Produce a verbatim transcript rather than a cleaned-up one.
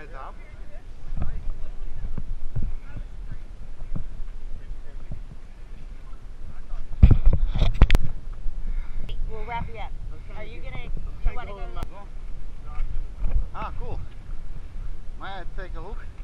Eyes up. We'll wrap you up. Are you gonna, you wanna go? Ah, cool. Might I take a look?